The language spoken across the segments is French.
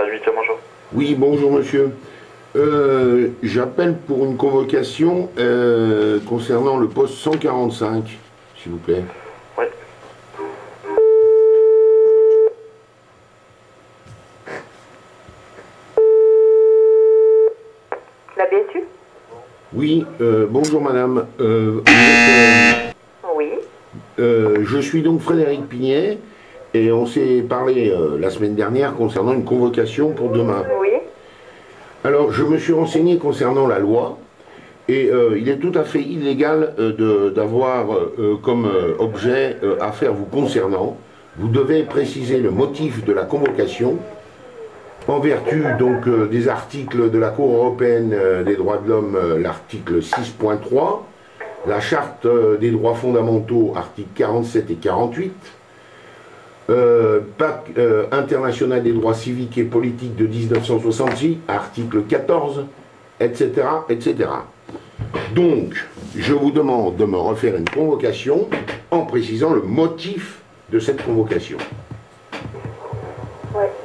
Service 8, bonjour. Oui, bonjour monsieur. J'appelle pour une convocation concernant le poste 145, s'il vous plaît. Oui. La BSU? Oui, bonjour madame. Oui. Je suis donc Frédéric Pignet et on s'est parlé la semaine dernière concernant une convocation pour demain. Oui. Alors, je me suis renseigné concernant la loi et il est tout à fait illégal d'avoir comme objet affaire vous concernant. Vous devez préciser le motif de la convocation en vertu donc des articles de la Cour européenne des droits de l'homme, l'article 6.3, la Charte des droits fondamentaux, articles 47 et 48, Pacte international des droits civiques et politiques de 1966, article 14, etc., etc. Donc, je vous demande de me refaire une convocation en précisant le motif de cette convocation. Ouais.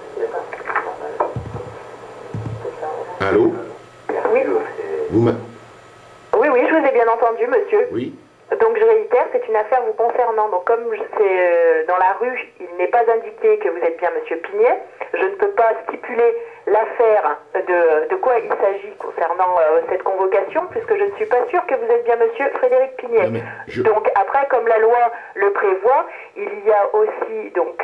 Allô? Oui. Vous Oui, je vous ai bien entendu, monsieur. Oui. Donc je réitère, c'est une affaire vous concernant. Donc comme c'est dans la rue, il n'est pas indiqué que vous êtes bien monsieur Pignet. Je ne peux pas stipuler l'affaire de quoi il s'agit concernant cette convocation, puisque je ne suis pas sûre que vous êtes bien monsieur Frédéric Pignet. Donc après, comme la loi le prévoit, il y a aussi donc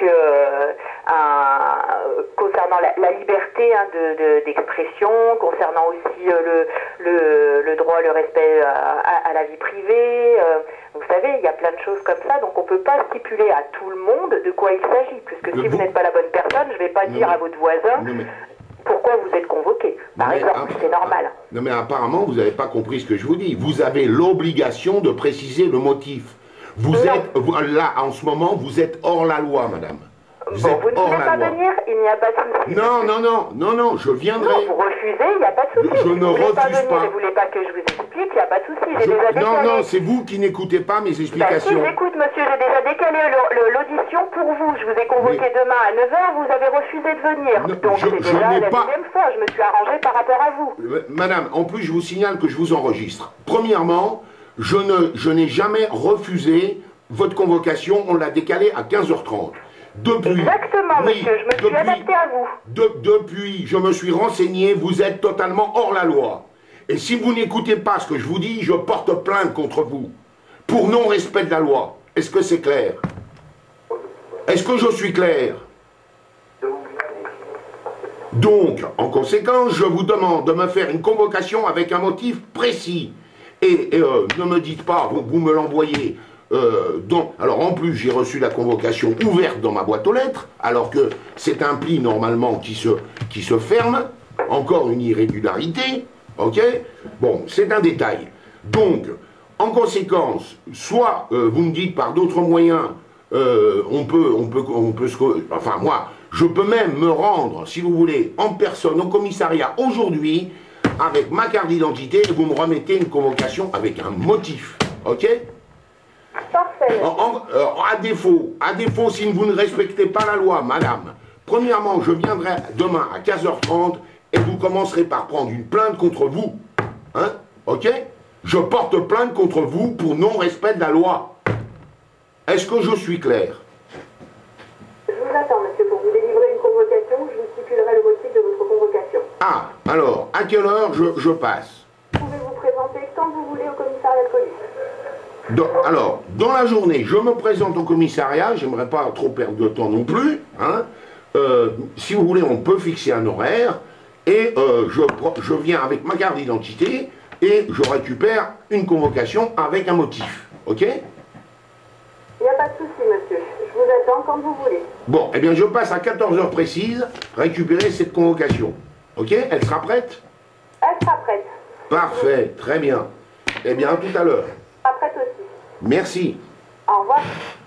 concernant la liberté d'expression, concernant aussi le droit, le respect à la vie privée. Vous savez, il y a plein de choses comme ça, donc on ne peut pas stipuler à tout le monde de quoi il s'agit, puisque si vous n'êtes pas la bonne personne, je ne vais pas dire à votre voisin pourquoi vous êtes convoqué, par exemple, c'est normal. Non mais apparemment, vous n'avez pas compris ce que je vous dis. Vous avez l'obligation de préciser le motif. Vous êtes, là, en ce moment, vous êtes hors la loi, madame. Vous ne voulez pas venir, il n'y a pas de souci. Non, je viendrai. Non, vous refusez, il n'y a pas de souci. Je ne refuse pas. Vous ne voulez pas que je vous explique, il n'y a pas de souci. J'ai déjà décalé. Non, c'est vous qui n'écoutez pas mes explications. Si, j'écoute, monsieur, j'ai déjà décalé l'audition pour vous. Je vous ai convoqué demain à 9 h, vous avez refusé de venir. Donc c'est déjà la deuxième fois, je me suis arrangé par rapport à vous. Madame, en plus, je vous signale que je vous enregistre. Premièrement, je n'ai jamais refusé votre convocation, on l'a décalé à 15 h 30. Exactement, monsieur, je me suis adapté à vous. Depuis, je me suis renseigné, vous êtes totalement hors la loi. Et si vous n'écoutez pas ce que je vous dis, je porte plainte contre vous. Pour non-respect de la loi. Est-ce que c'est clair? Est-ce que je suis clair? Donc, en conséquence, je vous demande de me faire une convocation avec un motif précis. Et ne me dites pas, vous me l'envoyez. Alors en plus j'ai reçu la convocation ouverte dans ma boîte aux lettres, alors que c'est un pli normalement qui se ferme, encore une irrégularité, ok? Bon, c'est un détail. Donc, en conséquence, soit vous me dites par d'autres moyens, enfin moi, je peux même me rendre, si vous voulez, en personne au commissariat aujourd'hui, avec ma carte d'identité, et vous me remettez une convocation avec un motif, ok? Parfait. À défaut, si vous ne respectez pas la loi, madame, premièrement, je viendrai demain à 15 h 30 et vous commencerez par prendre une plainte contre vous. Hein? Ok? Je porte plainte contre vous pour non-respect de la loi. Est-ce que je suis clair? Je vous attends, monsieur, pour vous délivrer une convocation, je vous stipulerai le motif de votre convocation. Ah, alors, à quelle heure je passe? Vous pouvez vous présenter quand vous voulez au commissariat de police. Alors, dans la journée, je me présente au commissariat, j'aimerais pas trop perdre de temps non plus, hein. Si vous voulez, on peut fixer un horaire, et je viens avec ma carte d'identité, et je récupère une convocation avec un motif, ok? Il n'y a pas de souci, monsieur, je vous attends quand vous voulez. Bon, eh bien je passe à 14 h précises, récupérer cette convocation, ok? Elle sera prête? Elle sera prête. Parfait, très bien. Eh bien, à tout à l'heure. Prête aussi. Merci. Au revoir.